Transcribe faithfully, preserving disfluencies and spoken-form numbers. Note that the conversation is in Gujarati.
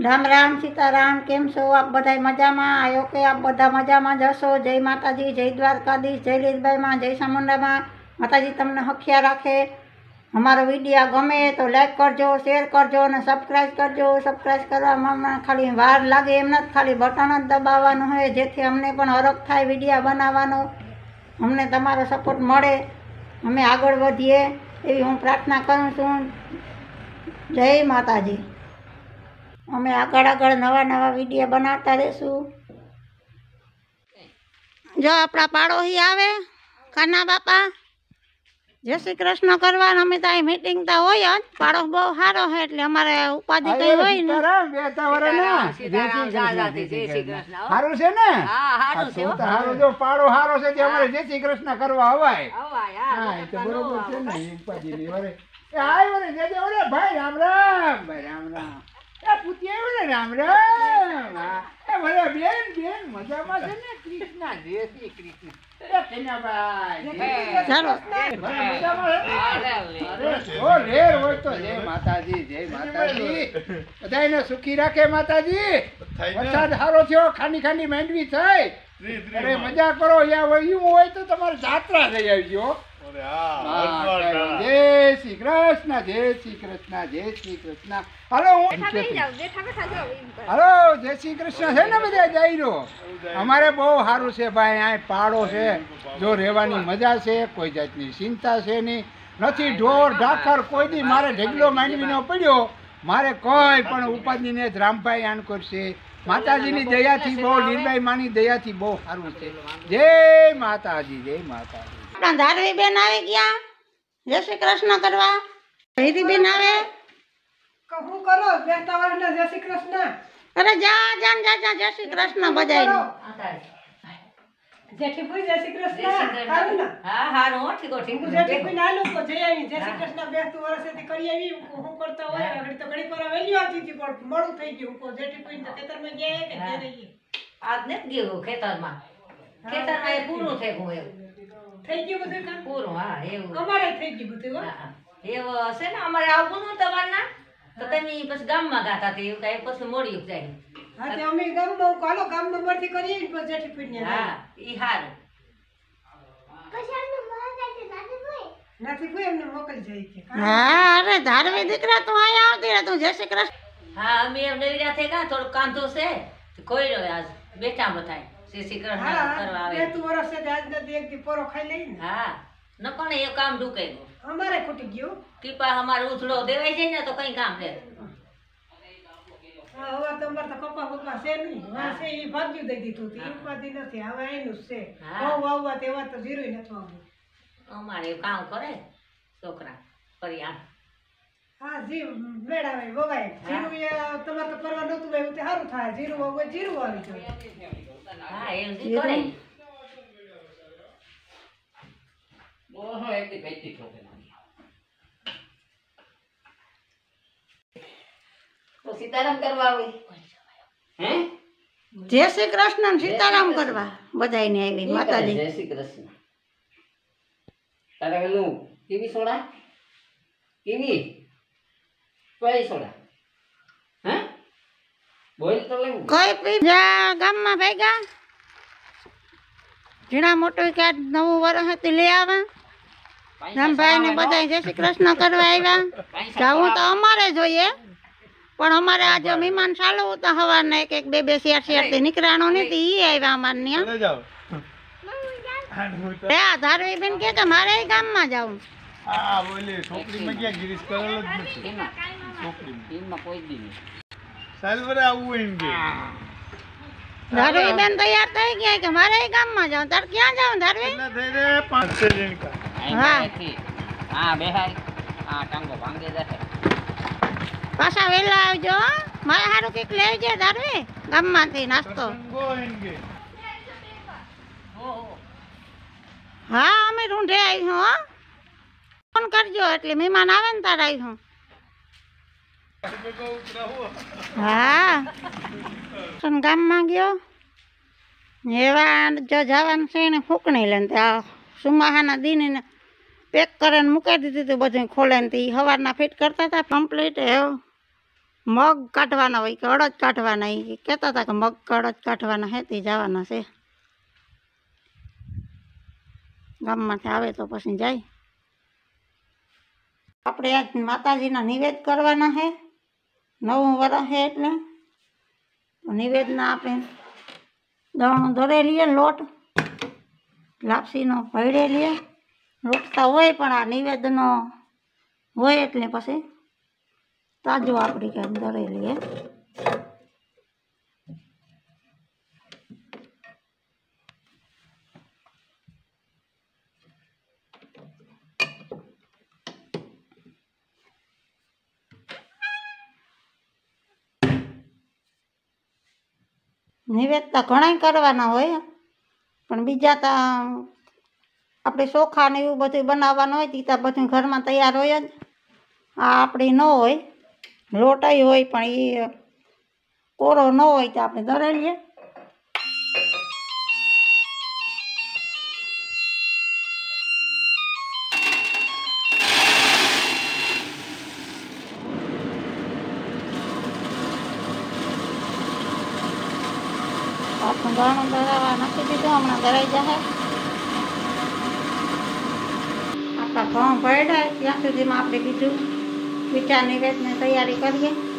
राम राम सीताराम केम छो आप बधाई मजा में आयो के आप बधा मजा में जशो। जय माताजी, जय द्वारकाधीश, जय लीलबाई माँ, जय चामुंडा माँ। माताजी तमने हखिया राखे। हमारो विडियो गमे तो लाइक करजो, शेर करजो ने सब्सक्राइब करजो। सब्सक्राइब करवामां खाली वार लागे एम नथी, खाली बटन ज दबाववानुं होय जेथी अमने पण हरख थाय विडियो बनाववानो। अमने तमारो सपोर्ट मळे, अमे आगळ वधीए एवी हूँ प्रार्थना करूँ छूं। जय माताजी। अमे आगळ आगळ नवा नवा विडियो बनावता रहेशुं। जो आपणा पाड़ोशी आवे काना बापा जय श्री कृष्ण करवा। अमे तो अहीं मीटिंग तो होय ज, पाड़ो बहु सारो है एटले अमारे उपाधि कई होय ने। बेटा वरना सीताराम दादाजी जय श्री कृष्ण। हारू छे ने? हां हारू छे। तो हारू जो पाड़ो हारो छे ते अमारे जय श्री कृष्ण करवा आवाय। आवाय हां ए तो बरोबर छे ने उपाधि ની વરે એ આય વરે જે જે ઓરે ભાઈ રામ રામ ભાઈ રામ રામ એ પુતિયા વરે રામ રામ એ વરે બેન બેન મજામાં છે ને? કૃષ્ણ જય શ્રી કૃષ્ણ એ કેના ભાઈ ચાલો ઓ લેર હોય તો જય માતાજી જય માતાજી બધાયને સુખી રાખે માતાજી। વરસાદ સારો થયો, ખાંડી ખાંડી માંડવી થઈ, અરે મજા કરો। યા વયું હોય તો તમારે જાત્રા થઈ આવજો। જય શ્રી કૃષ્ણ જય શ્રી કૃષ્ણ જય શ્રી કૃષ્ણ। હાલો હું હાલો જય શ્રી કૃષ્ણ છે ને બધા જાયરો। અમારે બહુ સારું છે ભાઈ, આ પાડો છે જો રહેવાની મજા છે, કોઈ જાતની ચિંતા છે નહીં, નથી ઢોર ઢાકર કોઈ દી મારે ઢગલો માંડવીનો પડ્યો, મારે કોઈ પણ ઉપાધિ ને રામભાઈ આન કરશે। માતાજીની દયાથી બહુ, લીલબાઈ માની દયાથી બહુ સારું છે। જય માતાજી જય માતાજી। अपना धारवी बेन आवे क्या जय श्री कृष्ण करवा। हीरी बेन आवे कहूं करो बेटा वरना जय श्री कृष्ण। अरे जा जान जा जा जय श्री कृष्ण बजाई जेठी कोई जय श्री कृष्ण हारू ना? हां हारू ठीक ठीक। जेठी कोई नालो को जय आई जय श्री कृष्ण बेस्तु वर्ष से करी आई हूं करता होय घड़ी तो घड़ी पर वेली आती थी पर मोडू થઈ ગયું को जेठी कोई तो खेतर में गया है के दे रही आज ने गयो खेतर में। खेतर में એ પૂરું થઈ ગયું એવું થઈ ગયું બધું કામ પૂરું। હા એવું અમારે થઈ ગયું બધું હો। હા એવું હશે ને અમારે આવું નું તમારના તો તમે પછી ગામમાં ગાતા તે એવું કાઈ પછી મોડી જાય। હા તે અમે ગામમાં કાલો ગામમાં મળતી કરીએ ને પછી જેઠી કોઈ ને હા ઈ હારું નથી કોઈ એમને મોકલી જાય કે हाँ अरे धारवी दीकरा तू आया आवती रे तू जय श्री कृष्ण। हाँ અમે એમ નવીરા થઈ ગયા થોડું કાંધો છે કોઈ રહ્યો આજ બેઠા બતાય શ્રી શ્રી કૃષ્ણ કરવા આવે। બેસ્તુ વર્ષ से आज ने एक दी पोरो खाई લઈ ને। હા ન કોને એ કામ ઢુકાઈ ગયું અમારે ખૂટી ગયું। ટીપા અમારે ઉથડો દેવાઈ જાય ને તો કઈ કામ લે। હા હવે તો અમારે તો કપા બપા છે નહીં, હા છે એ ભાગ્યું દઈ દીધું હતું, એ ઉપાધિ નથી, હવે એનું જ છે। બહુ વાવવા તેવા તો જીરોય નથી વાવવું। અમારે એવું કામ કરે છોકરા પરિયાણ। હા જી મેળાવે વવાય જીરું એ તમારે તો પરવા નહોતું વાવ્યું તે સારું થાય, જીરું વાવે જીરું આવી જાય। હા એમ જી કરે ઓહો એકથી બેટી ઠોકે તો સીતારામ કરવા આવી હે जय श्री कृष्ण सीताराम करवा बधाई ने आई माताजी। જય શ્રી કૃષ્ણ। તારે પેલું કેવી સોડા કેવી કઈ સોડા હે બોલ તો લેવું कई पी जा गाम में भेगा झीणा मोटो के नवु वर्ष हती ले आवा। राम भाई ने बधाई जय श्री कृष्ण करवा आव्या। जाऊं तो अमारे जोईए पण अमारे आज मेहमान चालू होता हवार ने एक एक बे बे शेर शेर ते निकराणो ने ती ई आव्या अमार ने ले जाओ। ए धारवी बेन के के मारे गाम में जाऊं। હા બોલે છોકરી માં ક્યાં ગિરીશ કરેલો જ નથી એમાં છોકરી એમાં કોઈ દી નહીં। સાલવરે આવું એમ કે धारवी बेन तैयार થઈ ગયા કે મારે ગામ માં જાઉં। તાર ક્યાં જાઉં धारवी? ના થઈ રે પાંચ છ જણ કા હા હા બેહાય હા ટાંગો ભાંગે જાય પાછા વેલા આવજો હો। મારે હારું કઈક લેજે धारवी ગામ માંથી નાસ્તો। સંગો એમ કે हाँ अमे ढूंढे आई हूँ फोन करजो એટલે મહેમાન આવે ને તાર આવી હું। હા સન ગામમાં ગયો એવા જો જવાનું છે ને ફૂકણી લઈને ત્યાં સુમાહાના દીને પેક કરીને મૂકી દીધી હતું બધું ખોલે ને તે સવારના ફિટ કરતા હતા કમ્પ્લીટ એવું મગ કાઢવાના હોય કે અડદ કાઢવાના એ કહેતા હતા કે મગ કે અડદ કાઢવાના હે તે જવાના છે ગામમાંથી આવે તો પછી જાય આપણે આજ માતાજીના નિવેદ કરવાના છે નવું વરસ છે એટલે નિવેદના આપણે દળનું ધરે લઈએ લોટ લાપસીનો ભરે લઈએ લોટતા હોય પણ આ નિવેદનો હોય એટલે પછી તાજો આપણી કંઈ ધરે લઈએ નિવેદતા ઘણા કરવાના હોય પણ બીજા તો આપણે ચોખા ને એવું બધું બનાવવાનું હોય તે તો બધું ઘરમાં તૈયાર હોય જ આ આપણી ન હોય લોટાઈ હોય પણ એ કોરો ન હોય તો આપણે ધરાઈ લઈએ આપણું દાણું ધરાવવા નાખી દીધું હમણાં ધરાઈ જશે આપણા ઘઉં ભરડાય ત્યાં સુધીમાં આપણે બીજું મીઠા નિવેદની તૈયારી કરીએ